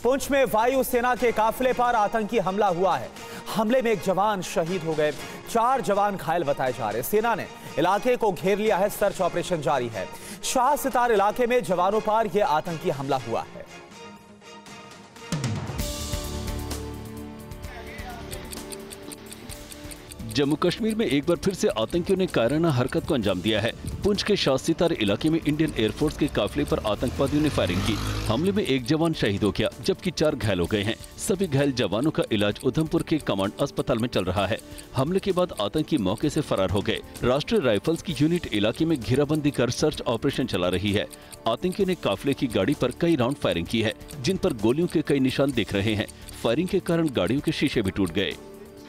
पुंछ में वायुसेना के काफिले पर आतंकी हमला हुआ है। हमले में एक जवान शहीद हो गए, 4 जवान घायल बताए जा रहे। सेना ने इलाके को घेर लिया है, सर्च ऑपरेशन जारी है। शाह सितार इलाके में जवानों पर यह आतंकी हमला हुआ है। जम्मू कश्मीर में एक बार फिर से आतंकियों ने कायराना हरकत को अंजाम दिया है। पुंछ के शाह सितार इलाके में इंडियन एयरफोर्स के काफिले पर आतंकवादियों ने फायरिंग की। हमले में एक जवान शहीद हो गया, जबकि 4 घायल हो गए हैं। सभी घायल जवानों का इलाज उधमपुर के कमांड अस्पताल में चल रहा है। हमले के बाद आतंकी मौके से फरार हो गए। राष्ट्रीय राइफल्स की यूनिट इलाके में घेराबंदी कर सर्च ऑपरेशन चला रही है। आतंकियों ने काफिले की गाड़ी पर कई राउंड फायरिंग की है, जिन पर गोलियों के कई निशान दिख रहे हैं। फायरिंग के कारण गाड़ियों के शीशे भी टूट गए।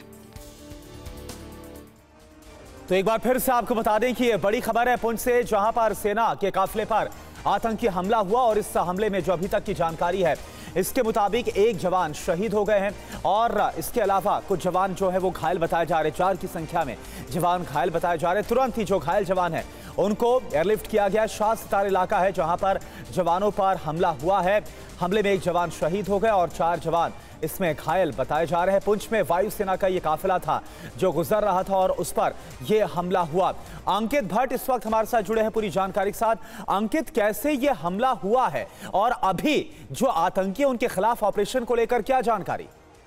तो एक बार फिर से आपको बता दें कि यह बड़ी खबर है पुंछ से, जहां पर सेना के काफिले पर आतंकी हमला हुआ और इस हमले में जो अभी तक की जानकारी है इसके मुताबिक एक जवान शहीद हो गए हैं और इसके अलावा कुछ जवान जो है वो घायल बताए जा रहे। 4 की संख्या में जवान घायल बताए जा रहे। तुरंत ही जो घायल जवान है उनको एयरलिफ्ट किया गया। शाह सितार इलाका है जहां पर जवानों पर हमला हुआ है। हमले में एक जवान शहीद हो गए और 4 जवान इसमें घायल बताए जा रहे हैं। पुंछ में वायुसेना का ये काफिला था जो गुजर रहा था और उस पर यह हमला हुआ। अंकित भट्ट इस वक्त हमारे साथ जुड़े हैं पूरी जानकारी के साथ। अंकित, कैसे ये हमला हुआ है और अभी जो आतंकी उनके खिलाफ ऑपरेशन को लेकर क्या जानकारी?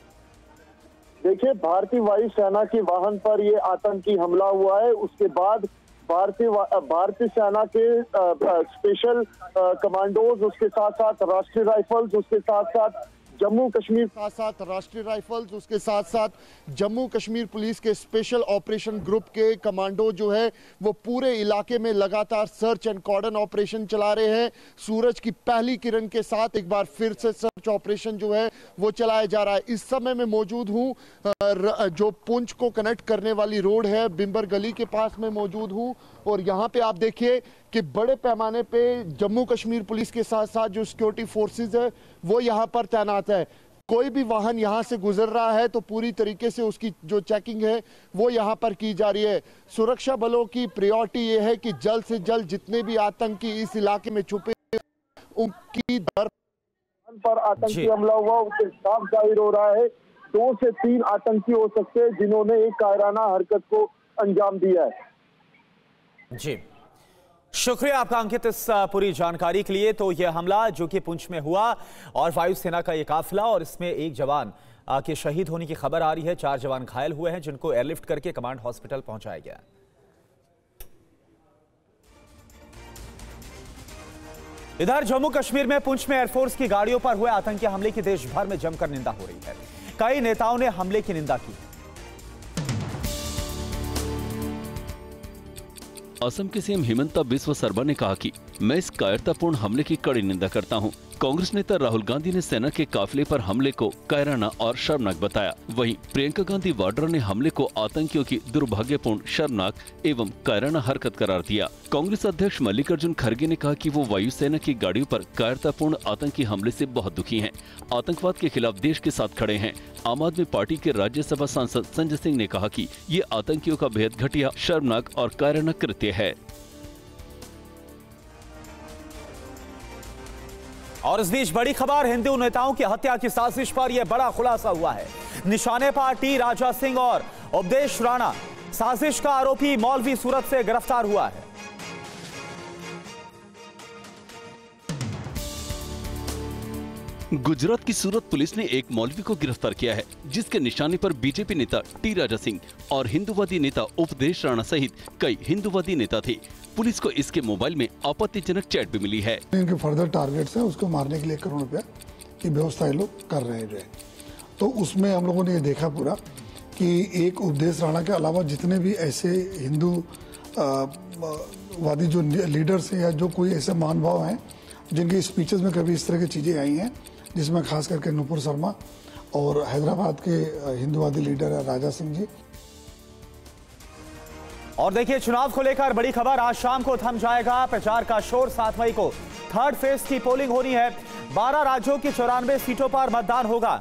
देखिए, भारतीय वायुसेना के वाहन पर यह आतंकी हमला हुआ है। उसके बाद भारतीय सेना के स्पेशल कमांडोज, उसके साथ साथ राष्ट्रीय राइफल्स, उसके साथ साथ जम्मू कश्मीर राष्ट्रीय राइफल्स, उसके साथ साथ जम्मू कश्मीर पुलिस के स्पेशल ऑपरेशन ग्रुप के कमांडो जो है वो पूरे इलाके में लगातार सर्च एंड कॉर्डन ऑपरेशन चला रहे हैं। सूरज की पहली किरण के साथ एक बार फिर से सर्च ऑपरेशन जो है वो चलाया जा रहा है। इस समय मैं मौजूद हूँ जो पुंछ को कनेक्ट करने वाली रोड है, बिंबर गली के पास में मौजूद हूँ और यहाँ पे आप देखिए कि बड़े पैमाने पे जम्मू कश्मीर पुलिस के साथ साथ जो सिक्योरिटी फोर्सेस है वो यहाँ पर तैनात है। कोई भी वाहन यहाँ से गुजर रहा है तो पूरी तरीके से उसकी जो चेकिंग है वो यहाँ पर की जा रही है। सुरक्षा बलों की प्रायोरिटी ये है कि जल्द से जल्द जितने भी आतंकी इस इलाके में छुपे उनकी दर पर आतंकी हमला हुआ उससे साफ जाहिर हो रहा है 2 से 3 आतंकी हो सकते हैं जिन्होंने एक कायराना हरकत को अंजाम दिया है। जी, शुक्रिया आपका अंकित इस पूरी जानकारी के लिए। तो यह हमला जो कि पुंछ में हुआ और वायुसेना का यह काफिला और इसमें एक जवान के शहीद होने की खबर आ रही है। 4 जवान घायल हुए हैं जिनको एयरलिफ्ट करके कमांड हॉस्पिटल पहुंचाया गया। इधर जम्मू कश्मीर में पुंछ में एयरफोर्स की गाड़ियों पर हुए आतंकी हमले की देश भर में जमकर निंदा हो रही है। कई नेताओं ने हमले की निंदा की। असम के सीएम हिमंता बिस्वा शर्मा ने कहा कि मैं इस कायरतापूर्ण हमले की कड़ी निंदा करता हूं। कांग्रेस नेता राहुल गांधी ने सेना के काफिले पर हमले को कायराना और शर्मनाक बताया। वहीं प्रियंका गांधी वाड्रा ने हमले को आतंकियों की दुर्भाग्यपूर्ण, शर्मनाक एवं कायराना हरकत करार दिया। कांग्रेस अध्यक्ष मल्लिकार्जुन खड़गे ने कहा कि वो वायुसेना की गाड़ियों पर कायरतापूर्ण आतंकी हमले से बहुत दुखी हैं। आतंकवाद के खिलाफ देश के साथ खड़े हैं। आम आदमी पार्टी के राज्यसभा सांसद संजय सिंह ने कहा कि ये आतंकियों का बेहद घटिया, शर्मनाक और कायराना कृत्य है। और इस बीच बड़ी खबर, हिंदू नेताओं की हत्या की साजिश पर यह बड़ा खुलासा हुआ है। निशाने पर टी राजा सिंह और उपदेश राणा। साजिश का आरोपी मौलवी सूरत से गिरफ्तार हुआ है। गुजरात की सूरत पुलिस ने एक मौलवी को गिरफ्तार किया है, जिसके निशाने पर बीजेपी नेता टी राजा सिंह और हिंदूवादी नेता उपदेश राणा सहित कई हिंदूवादी नेता थे। पुलिस को इसके मोबाइल में आपत्तिजनक चैट भी मिली है। इनके फर्दर टारगेट्स है, उसको मारने के लिए 1 करोड़ रुपया की व्यवस्था ये लोग कर रहे हैं। तो उसमें हम लोगों ने ये देखा पूरा कि एक उपदेश राणा के अलावा जितने भी ऐसे हिंदू वादी जो लीडर्स हैं या जो कोई ऐसे महानुभाव हैं जिनकी स्पीचेस में कभी इस तरह की चीज़ें आई हैं, जिसमें खास करके नुपुर शर्मा और हैदराबाद के हिंदूवादी लीडर है राजा सिंह जी। और देखिए, चुनाव को लेकर बड़ी खबर, आज शाम को थम जाएगा प्रचार का शोर। 7 मई को 3rd फेज की पोलिंग होनी है। 12 राज्यों की 94 सीटों पर मतदान होगा।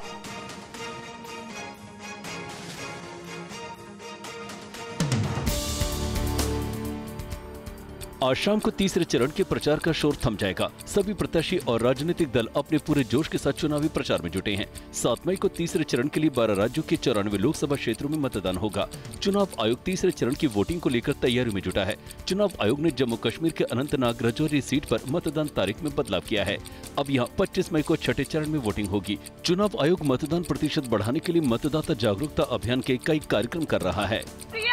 आज शाम को तीसरे चरण के प्रचार का शोर थम जाएगा। सभी प्रत्याशी और राजनीतिक दल अपने पूरे जोश के साथ चुनावी प्रचार में जुटे हैं। 7 मई को तीसरे चरण के लिए 12 राज्यों के 94 लोकसभा क्षेत्रों में मतदान होगा। चुनाव आयोग तीसरे चरण की वोटिंग को लेकर तैयारी में जुटा है। चुनाव आयोग ने जम्मू कश्मीर के अनंतनाग राजौरी सीट पर मतदान तारीख में बदलाव किया है। अब यहाँ 25 मई को छठे चरण में वोटिंग होगी। चुनाव आयोग मतदान प्रतिशत बढ़ाने के लिए मतदाता जागरूकता अभियान के कई कार्यक्रम कर रहा है।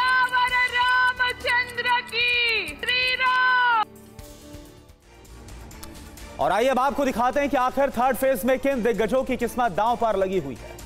और आइए अब आपको दिखाते हैं कि आखिर थर्ड फेज में किन दिग्गजों की किस्मत दांव पर लगी हुई है।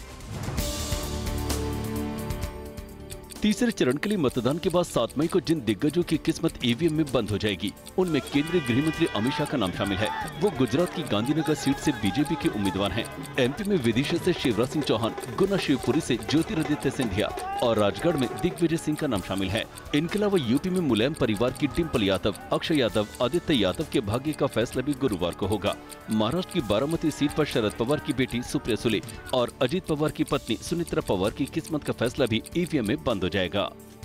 तीसरे चरण के लिए मतदान के बाद 7 मई को जिन दिग्गजों की किस्मत ईवीएम में बंद हो जाएगी, उनमें केंद्रीय गृह मंत्री अमित शाह का नाम शामिल है। वो गुजरात की गांधीनगर सीट से बीजेपी के उम्मीदवार हैं। एमपी में विदिशा से शिवराज सिंह चौहान, गुना शिवपुरी से ज्योतिरादित्य सिंधिया और राजगढ़ में दिग्विजय सिंह का नाम शामिल है। इनके अलावा यूपी में मुलायम परिवार की डिम्पल यादव, अक्षय यादव, आदित्य यादव के भाग्य का फैसला भी गुरुवार को होगा। महाराष्ट्र की बारामती सीट पर शरद पवार की बेटी सुप्रिया सुले और अजित पवार की पत्नी सुनित्रा पवार की किस्मत का फैसला भी ईवीएम में बंद हो जाएगा।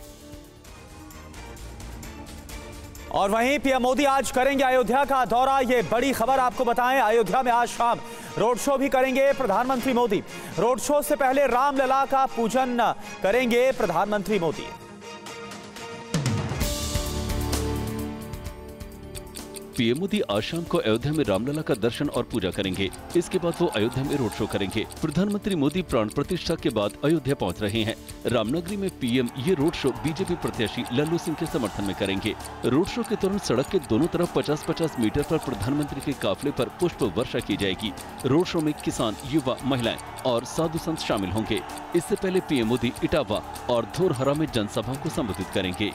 और वहीं पीएम मोदी आज करेंगे अयोध्या का दौरा। ये बड़ी खबर आपको बताएं, अयोध्या में आज शाम रोड शो भी करेंगे प्रधानमंत्री मोदी। रोड शो से पहले रामलला का पूजन करेंगे प्रधानमंत्री मोदी। पीएम मोदी आज शाम को अयोध्या में रामलला का दर्शन और पूजा करेंगे। इसके बाद वो अयोध्या में रोड शो करेंगे। प्रधानमंत्री मोदी प्राण प्रतिष्ठा के बाद अयोध्या पहुंच रहे हैं। रामनगरी में पीएम ये रोड शो बीजेपी प्रत्याशी लल्लू सिंह के समर्थन में करेंगे। रोड शो के दौरान सड़क के दोनों तरफ 50-50 मीटर पर प्रधानमंत्री के काफिले पर पुष्प वर्षा की जाएगी। रोड शो में किसान, युवा, महिलाएं और साधु संत शामिल होंगे। इससे पहले पीएम मोदी इटावा और धोरहरा में जनसभा को संबोधित करेंगे।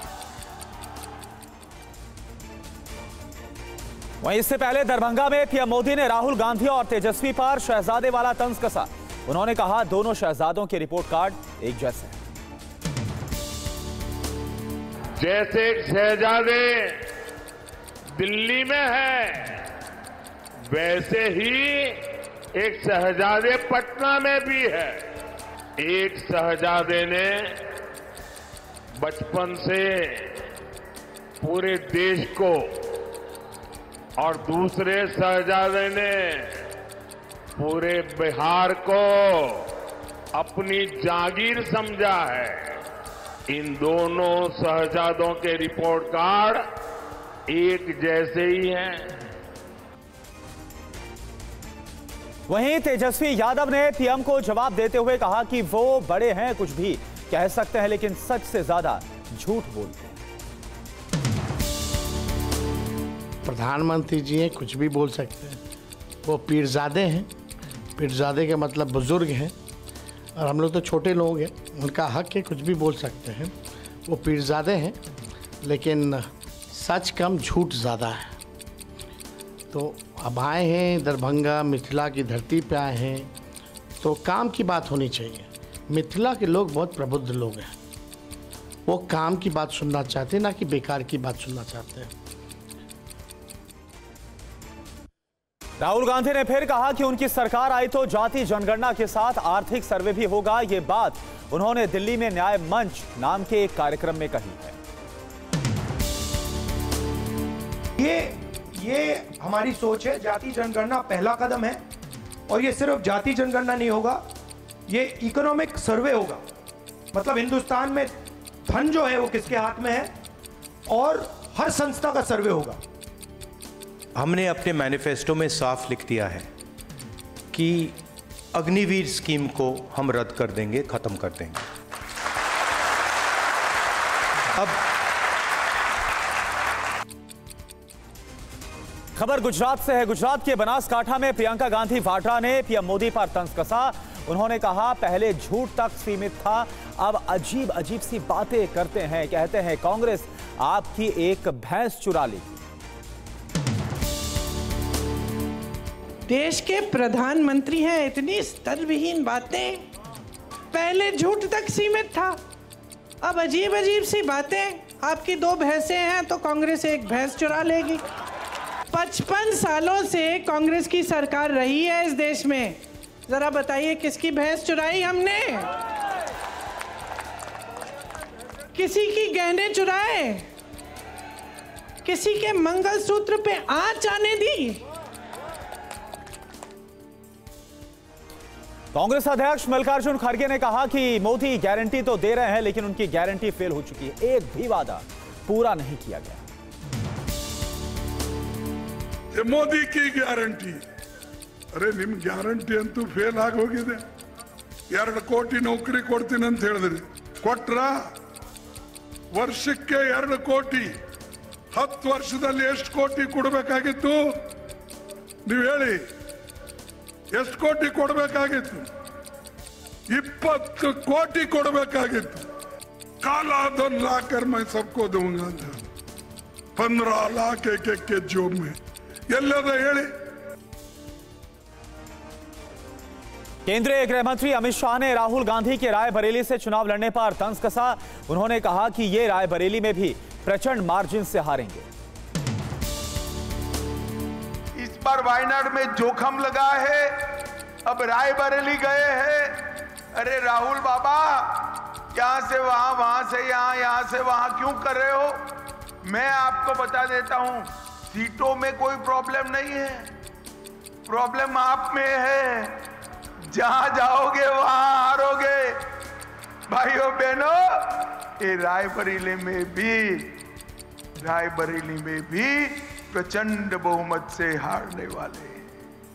वहीं इससे पहले दरभंगा में पीएम मोदी ने राहुल गांधी और तेजस्वी पर शहजादे वाला तंज कसा। उन्होंने कहा दोनों शहजादों के रिपोर्ट कार्ड एक जैसे हैं। जैसे एक शहजादे दिल्ली में है, वैसे ही एक शहजादे पटना में भी है। एक शहजादे ने बचपन से पूरे देश को और दूसरे शहजादे ने पूरे बिहार को अपनी जागीर समझा है। इन दोनों शहजादों के रिपोर्ट कार्ड एक जैसे ही हैं। वहीं तेजस्वी यादव ने पीएम को जवाब देते हुए कहा कि वो बड़े हैं, कुछ भी कह सकते हैं, लेकिन सच से ज्यादा झूठ बोलते हैं। प्रधानमंत्री जी हैं, कुछ भी बोल सकते हैं। वो पीरजादे हैं, पीरजादे का मतलब बुजुर्ग हैं, और हम लोग तो छोटे लोग हैं, उनका हक है, कुछ भी बोल सकते हैं। वो पीरजादे हैं, लेकिन सच कम झूठ ज़्यादा है। तो अब आए हैं दरभंगा, मिथिला की धरती पे आए हैं, तो काम की बात होनी चाहिए। मिथिला के लोग बहुत प्रबुद्ध लोग हैं, वो काम की बात सुनना चाहते हैं, ना कि बेकार की बात सुनना चाहते हैं। राहुल गांधी ने फिर कहा कि उनकी सरकार आई तो जाति जनगणना के साथ आर्थिक सर्वे भी होगा। ये बात उन्होंने दिल्ली में न्याय मंच नाम के एक कार्यक्रम में कही है। ये हमारी सोच है। जाति जनगणना पहला कदम है, और ये सिर्फ जाति जनगणना नहीं होगा, ये इकोनॉमिक सर्वे होगा। मतलब हिंदुस्तान में धन जो है वो किसके हाथ में है, और हर संस्था का सर्वे होगा। हमने अपने मैनिफेस्टो में साफ लिख दिया है कि अग्निवीर स्कीम को हम रद्द कर देंगे, खत्म कर देंगे। अब खबर गुजरात से है। गुजरात के बनासकांठा में प्रियंका गांधी वाड्रा ने पीएम मोदी पर तंज कसा। उन्होंने कहा पहले झूठ तक सीमित था, अब अजीब अजीब सी बातें करते हैं। कहते हैं कांग्रेस आपकी एक भैंस चुरा लेगी। देश के प्रधानमंत्री हैं, इतनी स्तर विहीन बातें। पहले झूठ तक सीमित था, अब अजीब अजीब सी बातें। आपकी 2 भैंसें हैं तो कांग्रेस एक भैंस चुरा लेगी। 55 सालों से कांग्रेस की सरकार रही है इस देश में, जरा बताइए किसकी भैंस चुराई हमने? किसी की गहने चुराए? किसी के मंगलसूत्र पे आंच आने दी? कांग्रेस अध्यक्ष मल्लिकार्जुन खड़गे ने कहा कि मोदी गारंटी तो दे रहे हैं, लेकिन उनकी गारंटी फेल हो चुकी है। एक भी वादा पूरा नहीं किया गया। ಮೋದಿ की ಗ್ಯಾರಂಟಿ ಅರೆ ನಿಮ್ ಗ್ಯಾರಂಟಿ ಅಂತೂ ಫೇಲ್ ಆಗೋಗಿದೆ 2 ಕೋಟಿ ನೌಕರಿ ಕೊಡ್ತೀನಿ ಅಂತ ಹೇಳಿದ್ರಿ ಕೊಟ್ರ ವರ್ಷಕ್ಕೆ 2 ಕೋಟಿ 10 ವರ್ಷದಲ್ಲಿ ಎಷ್ಟು ಕೋಟಿ ಕೊಡಬೇಕಾಗಿತ್ತು ನೀವು ಹೇಳಿ ಎಷ್ಟು ಕೋಟಿ ಕೊಡಬೇಕಾಗಿತ್ತು 20 ಕೋಟಿ ಕೊಡಬೇಕಾಗಿತ್ತು काला धन लाकर मैं सबको दूंगा 15 लाख एक के जॉब में केंद्रीय गृह मंत्री अमित शाह ने राहुल गांधी के रायबरेली से चुनाव लड़ने पर तंज कसा। उन्होंने कहा कि ये रायबरेली में भी प्रचंड मार्जिन से हारेंगे। इस बार वायनाड में जोखिम लगा है, अब रायबरेली गए हैं। अरे राहुल बाबा, यहां से वहां, वहां से यहां, यहां से वहां क्यों कर रहे हो? मैं आपको बता देता हूं, सीटों में कोई प्रॉब्लम नहीं है, प्रॉब्लम आप में है। जहां जाओगे वहां हारोगे। भाइयों बहनों, ये रायबरेली में भी प्रचंड बहुमत से हारने वाले हैं।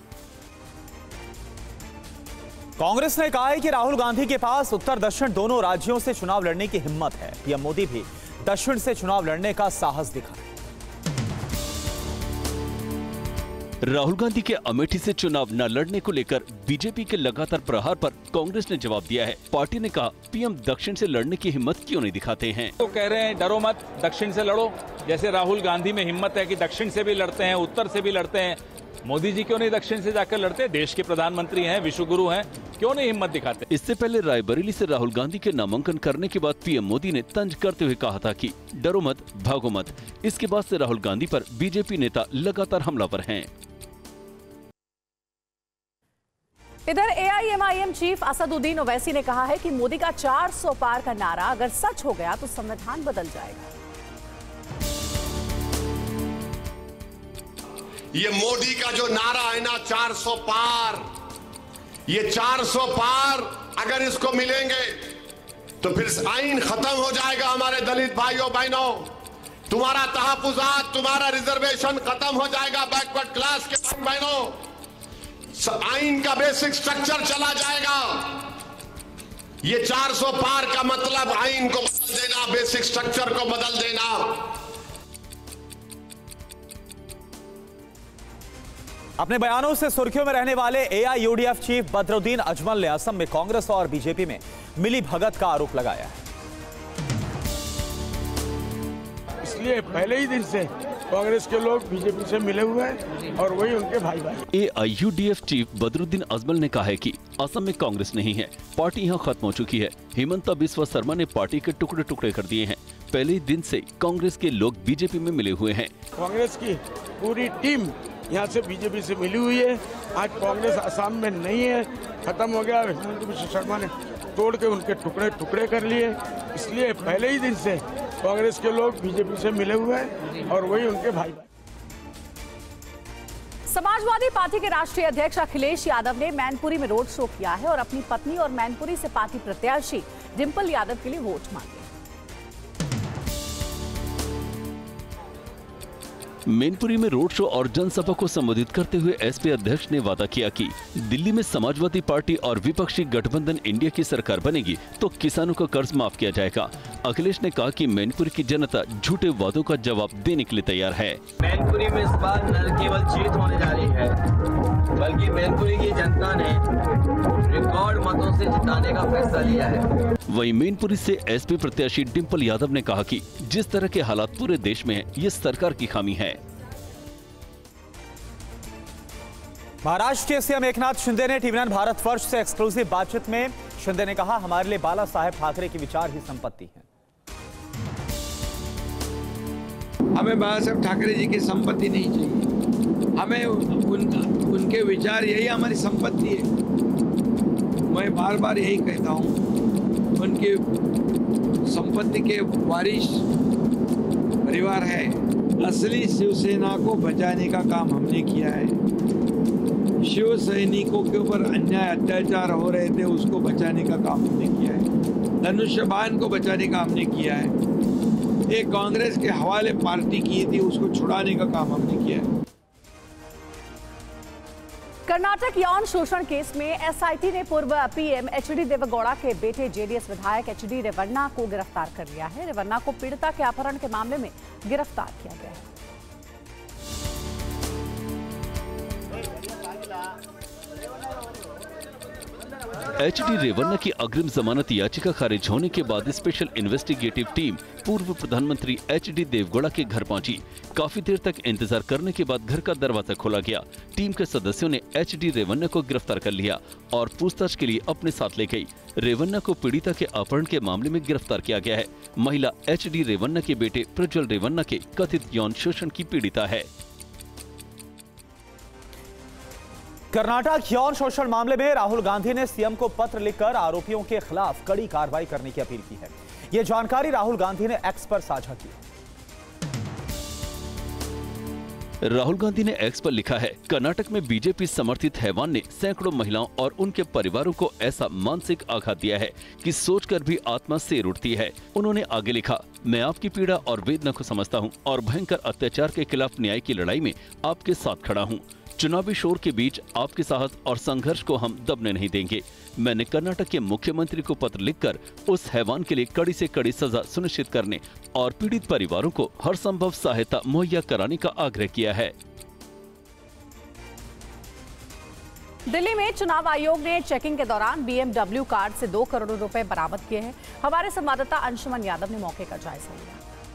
कांग्रेस ने कहा है कि राहुल गांधी के पास उत्तर दक्षिण दोनों राज्यों से चुनाव लड़ने की हिम्मत है। पीएम मोदी भी दक्षिण से चुनाव लड़ने का साहस दिखाए। राहुल गांधी के अमेठी से चुनाव न लड़ने को लेकर बीजेपी के लगातार प्रहार पर कांग्रेस ने जवाब दिया है। पार्टी ने कहा, पीएम दक्षिण से लड़ने की हिम्मत क्यों नहीं दिखाते हैं? तो कह रहे हैं डरो मत, दक्षिण से लड़ो। जैसे राहुल गांधी में हिम्मत है कि दक्षिण से भी लड़ते हैं, उत्तर से भी लड़ते हैं, मोदी जी क्यों नहीं दक्षिण से जाकर लड़ते? देश के प्रधानमंत्री हैं, विश्वगुरु हैं, क्यों नहीं हिम्मत दिखाते? इससे पहले रायबरेली से राहुल गांधी के नामांकन करने के बाद पीएम मोदी ने तंज करते हुए कहा था कि डरो मत, भागो मत। इसके बाद से राहुल गांधी पर बीजेपी नेता लगातार हमलावर हैं। इधर एआईएमआईएम चीफ असदुद्दीन ओवैसी ने कहा है कि मोदी का 400 पार का नारा अगर सच हो गया तो संविधान बदल जाएगा। ये मोदी का जो नारा है ना 400 पार, ये 400 पार अगर इसको मिलेंगे तो फिर आइन खत्म हो जाएगा। हमारे दलित भाइयों बहनों, तुम्हारा तहफुजात, तुम्हारा रिजर्वेशन खत्म हो जाएगा। बैकवर्ड क्लास के बहनों, आइन का बेसिक स्ट्रक्चर चला जाएगा। ये 400 पार का मतलब आइन को बदल देना, बेसिक स्ट्रक्चर को बदल देना। अपने बयानों से सुर्खियों में रहने वाले एआईयूडीएफ चीफ बदरुद्दीन अजमल ने असम में कांग्रेस और बीजेपी में मिली भगत का आरोप लगाया है। इसलिए पहले ही दिन से कांग्रेस के लोग बीजेपी से मिले हुए हैं और वही उनके भाई भाई। एआईयूडीएफ चीफ बदरुद्दीन अजमल ने कहा है कि असम में कांग्रेस नहीं है, पार्टी यहाँ खत्म हो चुकी है। हिमंता बिस्वा शर्मा ने पार्टी के टुकड़े टुकड़े कर दिए हैं। पहले ही दिन से कांग्रेस के लोग बीजेपी में मिले हुए हैं। कांग्रेस की पूरी टीम यहाँ से बीजेपी से मिली हुई है। आज कांग्रेस असम में नहीं है, खत्म हो गया। हिमंता बिस्वा शर्मा ने तोड़ के उनके टुकड़े टुकड़े कर लिए। इसलिए पहले ही दिन से कांग्रेस के लोग बीजेपी से मिले हुए हैं और वही उनके भाई भाई। समाजवादी पार्टी के राष्ट्रीय अध्यक्ष अखिलेश यादव ने मैनपुरी में रोड शो किया है और अपनी पत्नी और मैनपुरी से पार्टी प्रत्याशी डिंपल यादव के लिए वोट मांगे। मैनपुरी में रोड शो और जनसभा को संबोधित करते हुए एसपी अध्यक्ष ने वादा किया कि दिल्ली में समाजवादी पार्टी और विपक्षी गठबंधन इंडिया की सरकार बनेगी तो किसानों का कर्ज माफ किया जाएगा। अखिलेश ने कहा कि मैनपुरी की जनता झूठे वादों का जवाब देने के लिए तैयार है। मैनपुरी में इस बार न केवल जीत होने जा रही है, बल्कि मैनपुरी की जनता ने रिकॉर्ड मतों से जिताने का फैसला लिया है। वहीं मैनपुरी से एसपी प्रत्याशी डिंपल यादव ने कहा कि जिस तरह के हालात पूरे देश में हैं, ये सरकार की खामी है। महाराष्ट्र के सीएम एकनाथ शिंदे ने टीवी9 भारतवर्ष से एक्सक्लूसिव बातचीत में शिंदे ने कहा, हमारे लिए बाला साहेब ठाकरे के विचार ही संपत्ति है। हमें बाला साहेब ठाकरे जी की संपत्ति नहीं चाहिए, हमें उनके विचार यही हमारी संपत्ति है। मैं बार बार यही कहता हूँ, उनकी संपत्ति के वारिस परिवार है, असली शिवसेना को बचाने का काम हमने किया है। शिव सैनिकों के ऊपर अन्याय अत्याचार हो रहे थे, उसको बचाने का काम हमने किया है। धनुष्यबाण को बचाने का हमने किया है। एक कांग्रेस के हवाले पार्टी की थी, उसको छुड़ाने का काम हमने किया है। कर्नाटक यौन शोषण केस में एसआईटी ने पूर्व पीएम एचडी देवेगौड़ा के बेटे जेडीएस विधायक एचडी रेवन्ना को गिरफ्तार कर लिया है। रेवन्ना को पीड़िता के अपहरण के मामले में गिरफ्तार किया गया है। एचडी रेवन्ना की अग्रिम जमानत याचिका खारिज होने के बाद स्पेशल इन्वेस्टिगेटिव टीम पूर्व प्रधानमंत्री एचडी देवेगौड़ा के घर पहुंची। काफी देर तक इंतजार करने के बाद घर का दरवाजा खोला गया। टीम के सदस्यों ने एचडी रेवन्ना को गिरफ्तार कर लिया और पूछताछ के लिए अपने साथ ले गई। रेवन्ना को पीड़िता के अपहरण के मामले में गिरफ्तार किया गया है। महिला एचडी रेवन्ना के बेटे प्रज्वल रेवन्ना के कथित यौन शोषण की पीड़िता है। कर्नाटक यौन शोषण मामले में राहुल गांधी ने सीएम को पत्र लिखकर आरोपियों के खिलाफ कड़ी कार्रवाई करने की अपील की है। यह जानकारी राहुल गांधी ने एक्स पर साझा की। राहुल गांधी ने एक्स पर लिखा है, कर्नाटक में बीजेपी समर्थित हैवान ने सैकड़ों महिलाओं और उनके परिवारों को ऐसा मानसिक आघात दिया है कि सोचकर भी आत्मा सिर उठती है। उन्होंने आगे लिखा, मैं आपकी पीड़ा और वेदना को समझता हूं और भयंकर अत्याचार के खिलाफ न्याय की लड़ाई में आपके साथ खड़ा हूं। चुनावी शोर के बीच आपके साहस और संघर्ष को हम दबने नहीं देंगे। मैंने कर्नाटक के मुख्यमंत्री को पत्र लिखकर उस हैवान के लिए कड़ी से कड़ी सजा सुनिश्चित करने और पीड़ित परिवारों को हर संभव सहायता मुहैया कराने का आग्रह किया है। दिल्ली में चुनाव आयोग ने चेकिंग के दौरान BMW कार्ड से 2 करोड़ रुपए बरामद किए हैं। हमारे संवाददाता अंशुमन यादव ने मौके का जायजा लिया।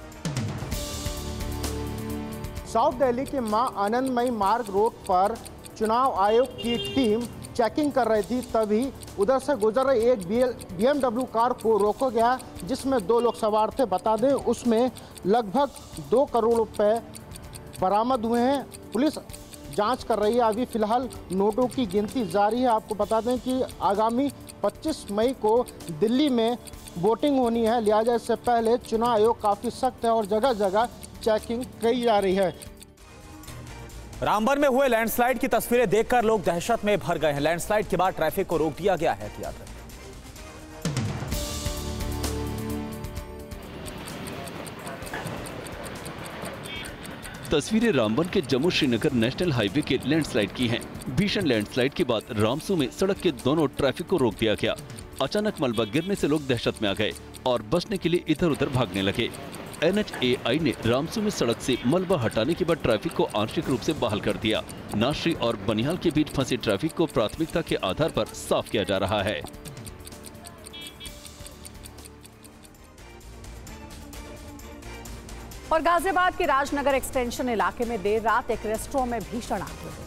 साउथ दिल्ली के मां आनंदमयी मार्ग रोड पर चुनाव आयोग की टीम चेकिंग कर रही थी, तभी उधर से गुजर रही एक BMW कार को रोका गया जिसमें 2 लोग सवार थे। बता दें उसमें लगभग 2 करोड़ रुपए बरामद हुए हैं। पुलिस जांच कर रही है। अभी फिलहाल नोटों की गिनती जारी है। आपको बता दें कि आगामी 25 मई को दिल्ली में वोटिंग होनी है, लिहाजा इससे पहले चुनाव आयोग काफ़ी सख्त है और जगह जगह चेकिंग की जा रही है। रामबन में हुए लैंडस्लाइड की तस्वीरें देखकर लोग दहशत में भर गए हैं। लैंडस्लाइड के बाद ट्रैफिक को रोक दिया गया है। तस्वीरें रामबन के जम्मू श्रीनगर नेशनल हाईवे के लैंडस्लाइड की हैं। भीषण लैंडस्लाइड के बाद रामसू में सड़क के दोनों ट्रैफिक को रोक दिया गया। अचानक मलबा गिरने से लोग दहशत में आ गए और बचने के लिए इधर उधर भागने लगे। NHAI ने रामसू में सड़क से मलबा हटाने के बाद ट्रैफिक को आंशिक रूप से बहाल कर दिया। नाश्री और बनिहाल के बीच फंसे ट्रैफिक को प्राथमिकता के आधार पर साफ किया जा रहा है। और गाजियाबाद के राजनगर एक्सटेंशन इलाके में देर रात एक रेस्टोरेंट में भीषण आग लगी।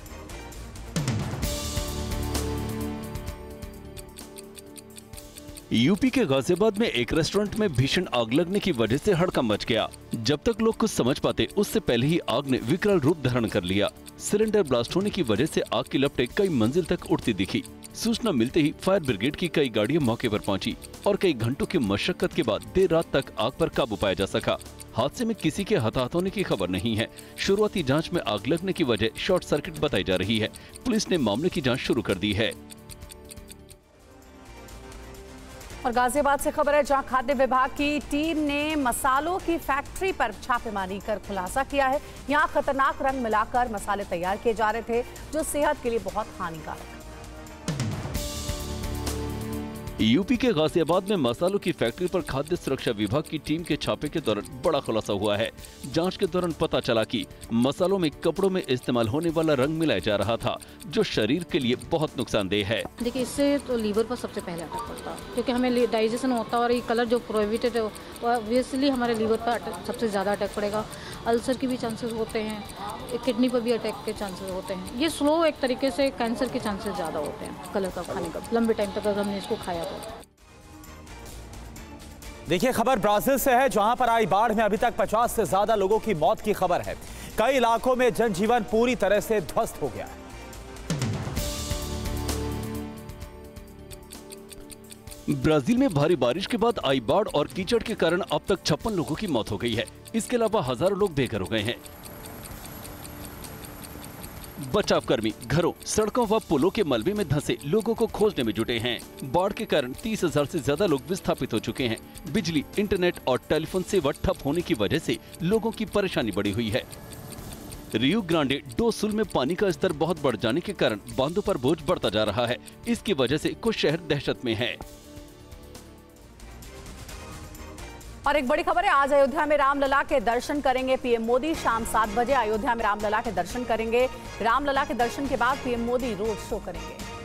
यूपी के गाजियाबाद में एक रेस्टोरेंट में भीषण आग लगने की वजह से हड़कंप मच गया। जब तक लोग कुछ समझ पाते उससे पहले ही आग ने विकराल रूप धारण कर लिया। सिलेंडर ब्लास्ट होने की वजह से आग की लपटें कई मंजिल तक उड़ती दिखी। सूचना मिलते ही फायर ब्रिगेड की कई गाड़ियां मौके पर पहुंची और कई घंटों की मशक्कत के बाद देर रात तक आग पर काबू पाया जा सका। हादसे में किसी के हताहत होने की खबर नहीं है। शुरुआती जांच में आग लगने की वजह शॉर्ट सर्किट बताई जा रही है। पुलिस ने मामले की जांच शुरू कर दी है। और गाजियाबाद से खबर है जहां खाद्य विभाग की टीम ने मसालों की फैक्ट्री पर छापेमारी कर खुलासा किया है। यहां खतरनाक रंग मिलाकर मसाले तैयार किए जा रहे थे जो सेहत के लिए बहुत हानिकारक है। यूपी के गाजियाबाद में मसालों की फैक्ट्री पर खाद्य सुरक्षा विभाग की टीम के छापे के दौरान बड़ा खुलासा हुआ है। जांच के दौरान पता चला कि मसालों में कपड़ों में इस्तेमाल होने वाला रंग मिलाया जा रहा था जो शरीर के लिए बहुत नुकसानदेह है। देखिए इससे तो लीवर पर सबसे पहले अटैक पड़ता है क्योंकि हमें डाइजेशन होता है और ये कलर जो प्रोहिबिटेड है ऑब्वियसली हमारे लीवर पर सबसे ज़्यादा अटैक पड़ेगा। अल्सर के भी चांसेस होते हैं, किडनी पर भी अटैक के चांसेस होते हैं। ये स्लो एक तरीके से कैंसर के चांसेस ज़्यादा होते हैं कलर का खाने का, लंबे टाइम तक अगर हमने इसको खाया तो। देखिए खबर ब्राजील से है जहां पर आई बाढ़ में अभी तक 50 से ज्यादा लोगों की मौत की खबर है। कई इलाकों में जनजीवन पूरी तरह से ध्वस्त हो गया है। ब्राजील में भारी बारिश के बाद आई बाढ़ और कीचड़ के कारण अब तक 56 लोगों की मौत हो गई है। इसके अलावा हजारों लोग बेघर हो गए हैं। बचाव कर्मी घरों, सड़कों व पुलों के मलबे में धंसे लोगों को खोजने में जुटे हैं। बाढ़ के कारण 30,000 से ज्यादा लोग विस्थापित हो चुके हैं। बिजली, इंटरनेट और टेलीफोन सेवा ठप होने की वजह से लोगों की परेशानी बढ़ी हुई है। रियो ग्रांडे डो सुल में पानी का स्तर बहुत बढ़ जाने के कारण बांधों पर बोझ बढ़ता जा रहा है। इसकी वजह से कुछ शहर दहशत में है। और एक बड़ी खबर है, आज अयोध्या में रामलला के दर्शन करेंगे पीएम मोदी। शाम 7 बजे अयोध्या में रामलला के दर्शन करेंगे। रामलला के दर्शन के बाद पीएम मोदी रोड शो करेंगे।